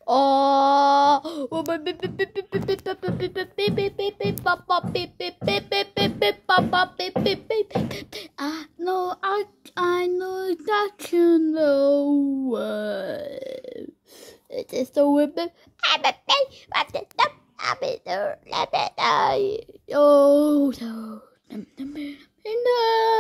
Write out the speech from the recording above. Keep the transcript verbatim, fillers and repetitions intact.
Oh, I know, I, I know that you know. Uh, it is the women. Oh, no.